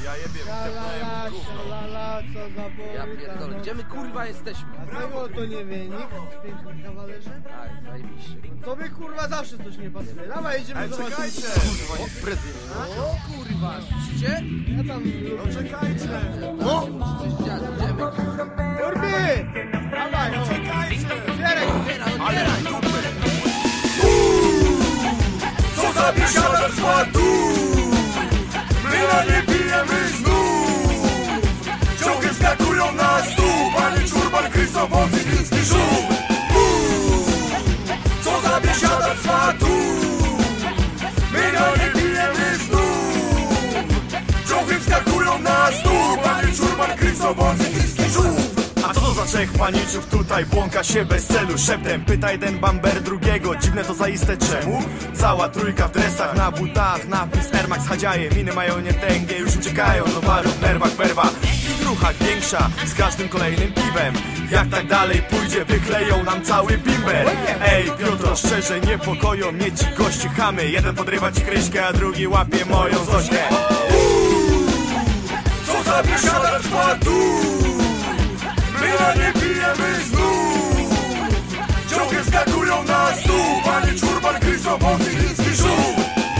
Ja jebie, wtepnąłem gówno. Co za bory. Ja pierdolę, gdzie my kurwa jesteśmy? A tego to nie wie nikt w pięknym kawalerze? Tak, zajebiście. Tobie kurwa zawsze coś nie pasuje. Dawaj, idziemy Ej, zobaczyć. czekajcie! O, prezydent. O kurwa, słyszycie? Ja tam No czekajcie! No! Coś dziać, idziemy. Kurby! Dawaj, no. Czekajcie! Otwieraj! Ale dupy! Co za biesiada trwa tu? My na nie pijemy znów. Ciągle skakują na stół. Pani Czurban, Krysowoc i Gliński żółw. Co za biesiada trwa tu? My na nie pijemy znów. Ciągle skakują na stół. Pani Czurban, Krysowoc i Gliński żółw. A co to za trzech paniczów tutaj błąka się bez celu? Szeptem pyta jeden bamber drugiego. Dziwne to zaiste czemu? Cała trójka w dresach, na butach, napis Air Max hadziaje. Miny mają nietęgie, już uciekają do baru w nerwach werwa. I w ruchach większa, z każdym kolejnym piwem. Jak tak dalej pójdzie, wykleją nam cały bimber. Ej Piotro, szczerze niepokoją mnie ci gości chamy. Jeden podrywa ci kryśkę, a drugi łapie moją Zośkę. Co za biesiada trwa tu? My na nie pijemy znów. Ciągle skakują na stół. Pani Czurban, Krysowoc i Gliński żółw.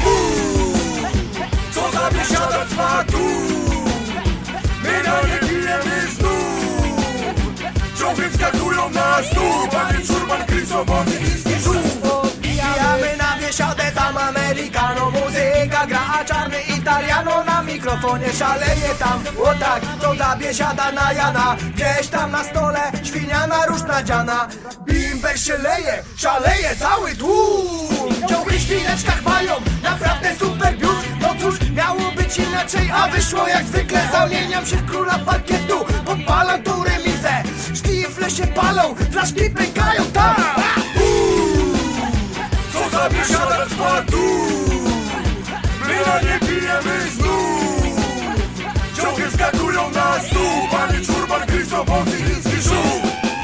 Co za biesiada trwa tu? My na nie pijemy znów. Ciągle skakują na stół. Pani Czurban, Krysowoc i Gliński żółw. Pijamy na biesiadę, tam Amerykano, muzyka gra, a czarny Italiano na mikrofonie szaleje tam. O tak, to da biesiada na Jana. Gdzieś tam na stole świniana róż nadziana. Bimber się leje, szaleje cały tłum. Ciągły w świneczkach mają naprawdę super biust. No cóż, miało być inaczej, a wyszło jak zwykle. Zamieniam się w króla parkietu, podpalam tą remizę. Sztifle się palą, flaszki pękają tam. Co za biesiada trwa tu? My na nie pijemy znów. Ciągle skakują na stół. Pani Czurban, Krysowoc i Gliński żółw.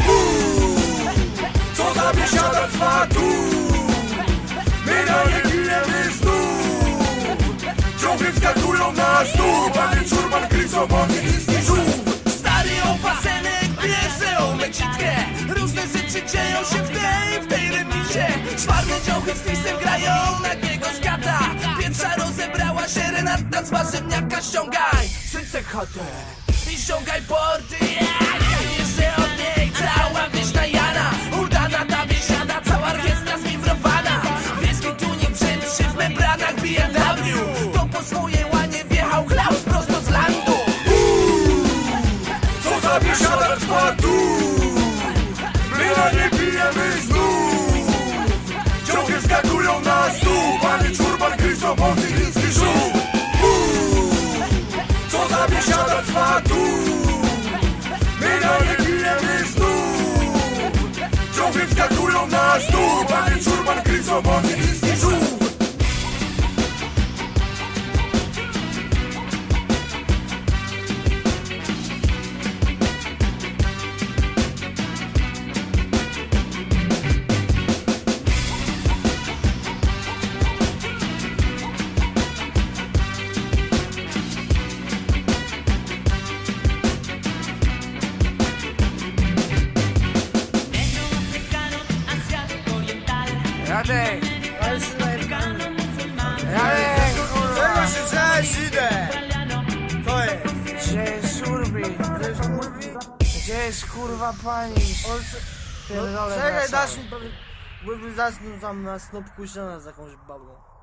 Co za biesiada trwa tu? My na nie pijemy znów. Ciągle skakują na stół. Pani Czurban, Krysowoc i Gliński żółw. Stary opasenek bierze omecitkę. Różne rzeczy dzieją się w tej remizie. Czwarne dziołchy z lisem grają nagiego skata. Pierwsza rozebrała się Renata z warzywniaka. Ściągaj sycek chatę i ściągaj porty. Ja jeżdżę od niej cała wieśna Jana. Udana ta biesiada, cała orkiestra zmimbrowana. Wieski tunik brzęczy w membranach BMW. To po swojej łanie wjechał Klaus prosto z landu. Co za biesiada trwa tu? My na nie pijemy znów. Ciągle skakują na stół. Pani Czurban, Krysowoc i Gliński żółw. Co za biesiada trwa tu? My na nie pijemy znów. Ciągle skakują na stół. Pani Czurban, Krysowoc i Gliński żółw. Radek! Czego się cześć, idę? To jest. Gdzie jest Urbi? To jest kurwi? Gdzie jest kurwa pani? Pierdolę Czekaj, wracam. dasz mi... Zasnął tam na snopku się z jakąś babą.